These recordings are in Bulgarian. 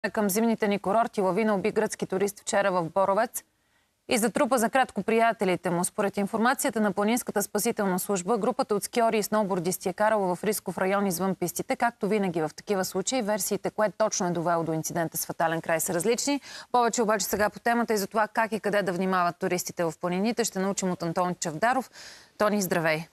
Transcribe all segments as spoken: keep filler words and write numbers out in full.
Към зимните ни курорти лавина уби гръцки турист вчера в Боровец и затрупа за кратко приятелите му. Според информацията на Планинската спасителна служба, групата от скиори и сноубордисти е карала в рисков район извън пистите. Както винаги в такива случаи, версиите, кое точно е довело до инцидента с фатален край, са различни. Повече обаче сега по темата и за това как и къде да внимават туристите в планините ще научим от Антон Чавдаров. Тони, здравей!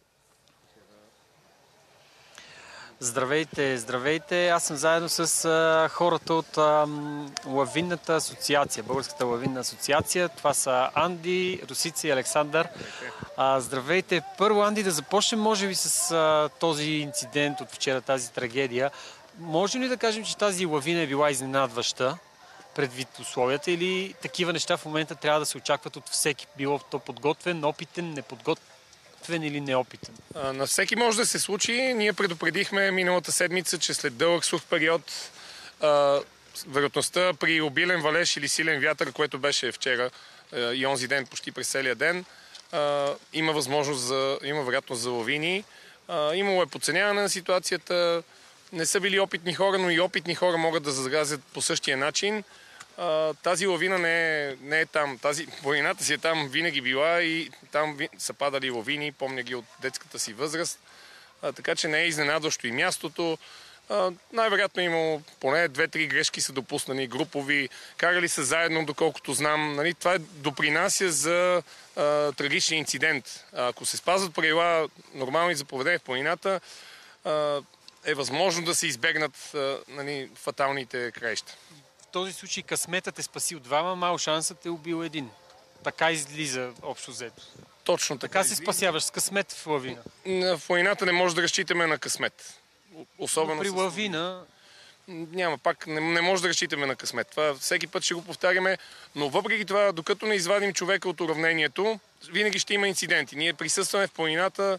Здравейте, здравейте! Аз съм заедно с а, хората от а, Лавинната асоциация, Българската лавинна асоциация. Това са Анди, Русица и Александър. А, здравейте! Първо, Анди, да започнем, може би, с а, този инцидент от вчера, тази трагедия. Може ли да кажем, че тази лавина е била изненадваща предвид условията, или такива неща в момента трябва да се очакват от всеки, било то подготвен, опитен, неподготвен или неопитен? А, на всеки може да се случи. Ние предупредихме миналата седмица, че след дълъг сух период а, вероятността при обилен валеж или силен вятър, което беше вчера а, и онзи ден почти през целия ден, а, има възможност за, има вероятност за лавини. А, имало е подценяване на ситуацията. Не са били опитни хора, но и опитни хора могат да заразят по същия начин. Uh, тази лавина не е, не е там. Тази планината си е там винаги била и там ви, са падали лавини, помня ги от детската си възраст. Uh, така че не е изненадващо и мястото. Uh, най-вероятно е имало поне две-три грешки са допуснани, групови, карали са заедно, доколкото знам. Нали, това е допринася за uh, трагичен инцидент. Uh, ако се спазват правила нормални за поведение в планината, uh, е възможно да се избегнат uh, нали, фаталните краища. В този случай късметът е спасил двама, мал шансът е убил един. Така излиза общо взето. Точно така. Така се спасяваш с късмет в лавина. В лавината не може да разчитаме на късмет. Особено но при с... лавина... Няма, пак не, не може да разчитаме на късмет. Това всеки път ще го повтаряме, но въпреки това, докато не извадим човека от уравнението, винаги ще има инциденти. Ние присъстваме в планината,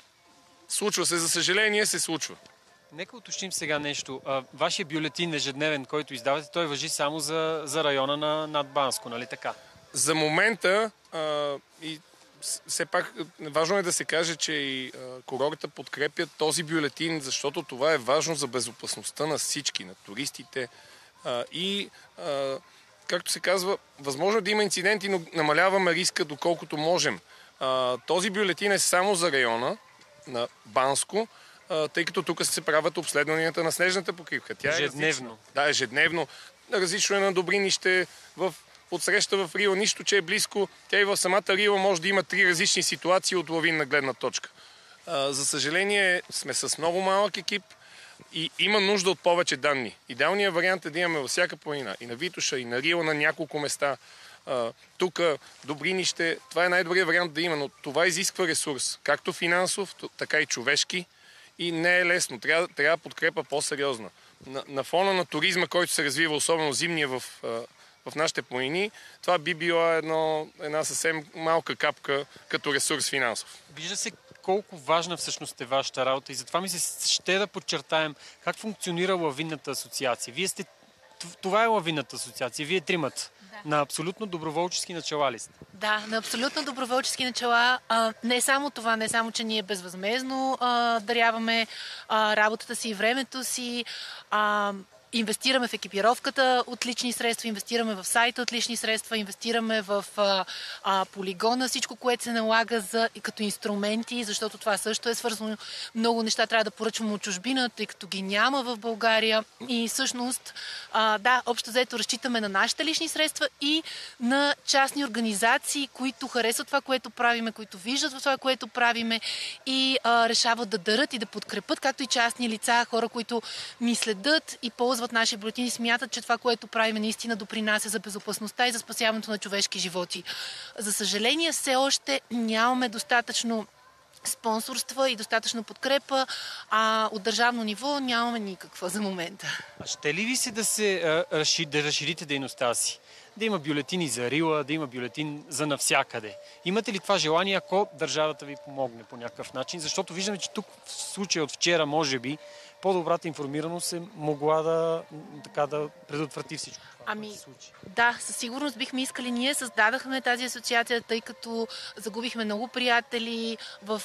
случва се, за съжаление се случва. Нека уточним сега нещо. Вашия бюлетин ежедневен, който издавате, той важи само за, за района на над Банско, нали така? За момента а, и все пак важно е да се каже, че и а, курорта подкрепят този бюлетин, защото това е важно за безопасността на всички, на туристите а, и а, както се казва, възможно е да има инциденти, но намаляваме риска доколкото можем. А, този бюлетин е само за района на Банско, тъй като тук се правят обследванията на снежната покривка. Тя ежедневно. Е да, ежедневно. Различно е на Добринище, в отсреща в Рила, нищо, че е близко. Тя и в самата Рила може да има три различни ситуации от лавинна гледна точка. А, за съжаление сме с много малък екип и има нужда от повече данни. Идеалният вариант е да имаме във всяка планина, и на Витоша, и на Рила, на няколко места. Тук, Добринище, това е най-добрият вариант да има, но това изисква ресурс, както финансов, така и човешки. И не е лесно. Трябва, трябва подкрепа по-сериозна. На, на фона на туризма, който се развива, особено зимния в, в нашите планини, това би била едно, една съвсем малка капка като ресурс финансов. Вижда се колко важна всъщност е вашата работа и затова ми се ще да подчертаем как функционира Лавинната асоциация. Вие сте, това е Лавинната асоциация, вие тримата. Да. На абсолютно доброволчески начала ли сте? Да, на абсолютно доброволчески начала. А, не само това, не само, че ние безвъзмезно а, даряваме а, работата си и времето си, а, инвестираме в екипировката от лични средства, инвестираме в сайта от лични средства, инвестираме в а, а, полигона, всичко, което се налага за, като инструменти, защото това също е свързано. Много неща трябва да поръчваме от чужбина, тъй като ги няма в България. И всъщност, а, да, общо взето разчитаме на нашите лични средства и на частни организации, които харесват това, което правиме, които виждат в това, което правиме и а, решават да дарат и да подкрепят, както и частни лица, хора, които ни следят и ползват нашия бюлетин и смятат, че това, което правим, наистина допринася за безопасността и за спасяването на човешки животи. За съжаление, все още нямаме достатъчно спонсорства и достатъчно подкрепа, а от държавно ниво нямаме никаква за момента. А ще ли ви се да, се, а, да разширите дейността си? Да има бюлетини за Рила, да има бюлетин за навсякъде. Имате ли това желание, ако държавата ви помогне по някакъв начин? Защото виждаме, че тук в случая от вчера, може би, по-добрата информираност е могла да, така, да предотврати всичко. Ами, се случи? да, със сигурност бихме искали. Ние създадахме тази асоциация, тъй като загубихме много приятели в,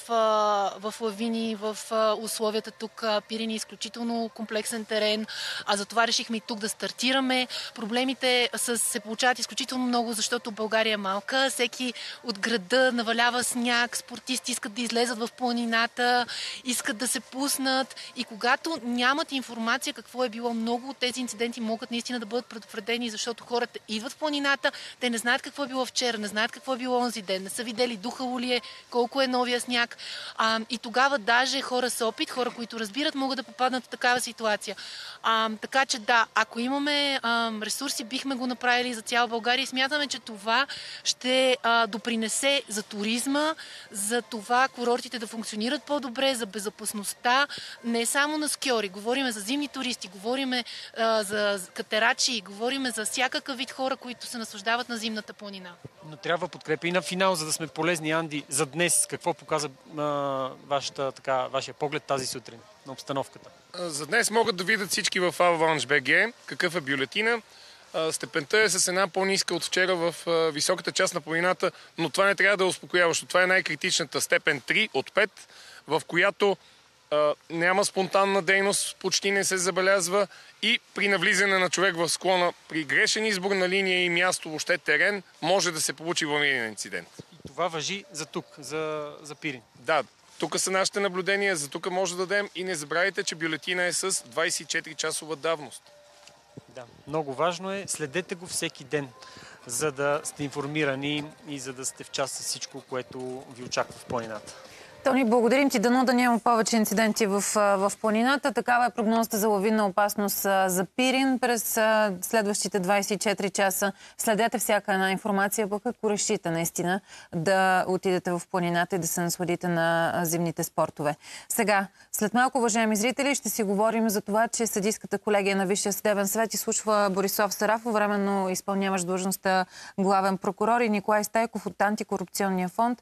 в лавини, в условията тук. Пирин е изключително комплексен терен, а затова решихме и тук да стартираме. Проблемите с, се получават изключително много, защото България е малка. Всеки от града навалява сняг, спортисти искат да излезат в планината, искат да се пуснат и когато нямат информация какво е било, много от тези инциденти могат наистина да бъдат предупредени, защото хората идват в планината, те не знаят какво е било вчера, не знаят какво е било онзи ден, не са видели духало ли е, колко е новия сняг. А, и тогава даже хора с опит, хора, които разбират, могат да попаднат в такава ситуация. А, така че да, ако имаме а, ресурси, бихме го направили за цяла България и смятаме, че това ще а, допринесе за туризма, за това курортите да функционират по-добре, за безопасността, не само на скиори. Говориме за зимни туристи, говориме а, за катерачи, говориме за всякакъв вид хора, които се наслаждават на зимната планина. Но трябва подкрепа и на финал, за да сме полезни, Анди. За днес какво показа а, вашата, така, вашия поглед тази сутрин на обстановката? За днес могат да видят всички в Avalanche точка би джи какъв е бюлетина. Степента е с една по-ниска от вчера в високата част на планината, но това не трябва да е успокояващо. Това е най-критичната степен три от пет, в която а, няма спонтанна дейност, почти не се забелязва и при навлизане на човек в склона, при грешен избор на линия и място, въобще терен, може да се получи авариен инцидент. И това важи за тук, за, за Пирин. Да, тук са нашите наблюдения, за тук може да дадем и не забравяйте, че бюлетина е с двадесет и четири часова давност. Да, много важно е. Следете го всеки ден, за да сте информирани и за да сте в час с всичко, което ви очаква в планината. Тони, благодарим ти. Дано да няма повече инциденти в, в планината. Такава е прогнозата за лавинна опасност за Пирин през следващите двадесет и четири часа. Следете всяка една информация, пък ако решите наистина да отидете в планината и да се насладите на зимните спортове. Сега, след малко, уважаеми зрители, ще си говорим за това, че съдийската колегия на Висшия съдебен съвет изслушва Борислав Сарафов, временно изпълняващ длъжността главен прокурор, и Николай Стайков от Антикорупционния фонд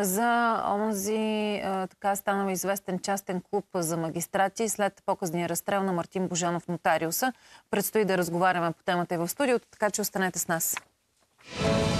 за онзи така станал известен частен клуб за магистрати след показния разстрел на Мартин Божанов, нотариуса. Предстои да разговаряме по темата и в студиото, така че останете с нас.